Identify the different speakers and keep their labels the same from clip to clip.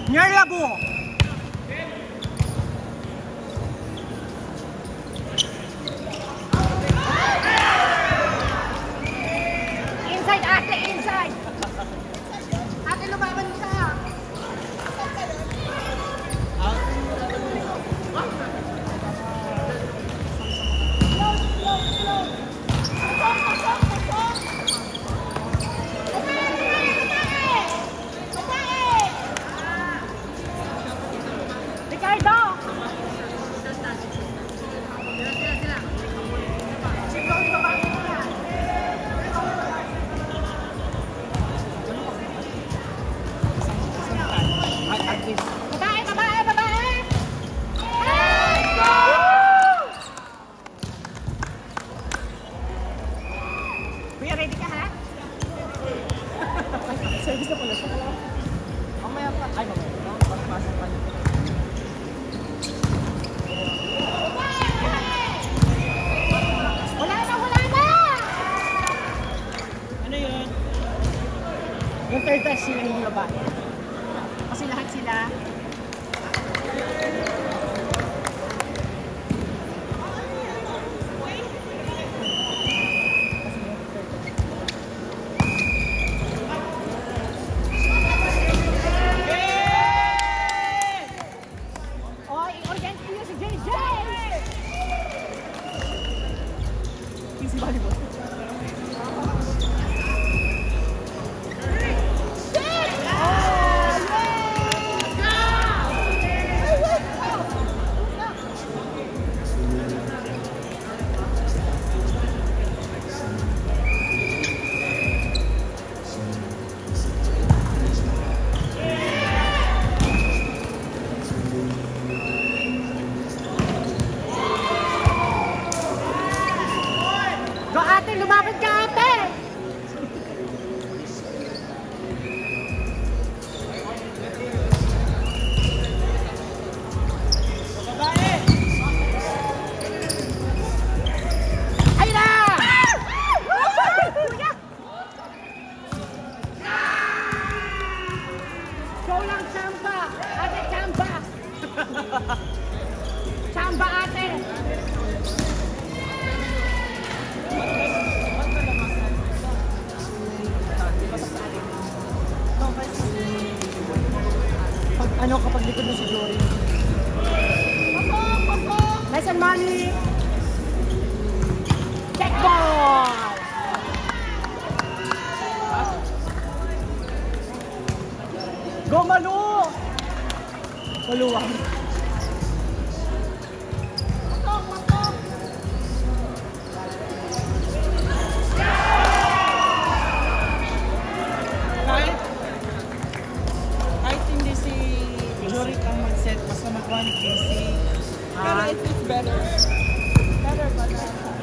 Speaker 1: Near Labu. Inside, ate, inside. Ate, lumaban ka. Kuya, ready ka ha? Service na pala siya. Mamaya pa. Ay, mamaya. Pasok pa niyo. Wala na! Ano yun? Yung third test sila yung babae. Kasi lahat sila lumapit ka ate! Babae! Ay na! Go lang chamba! Ate chamba! Chamba ate! Ano kapag likod mo si Jory? Nice and money! Check ball! Go Malu! Maluwang.
Speaker 2: Mas na magawa ni Casey. Pero it's better. Better pa na.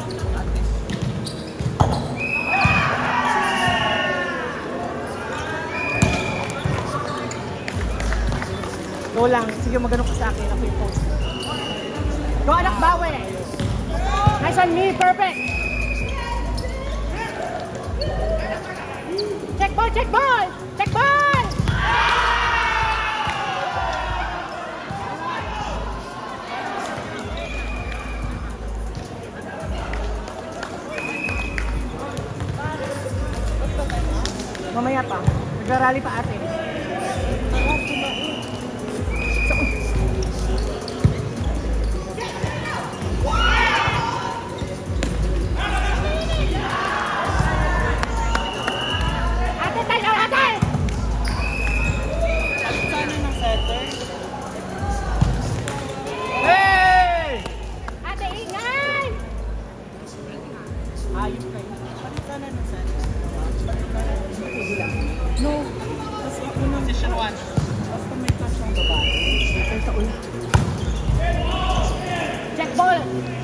Speaker 1: Go lang. Sige, magano ka sa akin. Ako yung post. Go anak bawe. Nice on me. Perfect. Check ball. Check ball. Check ball. Mamaya pa. Nagrarally pa ate. Ate, tayo ate!
Speaker 2: Sana ng setter.
Speaker 1: Hey! Ate, ingay!
Speaker 2: Ayos kayo. Sana ng setter.
Speaker 1: No.
Speaker 2: Tapos unang position 1. Basta may touch ang babae.
Speaker 1: Check ball.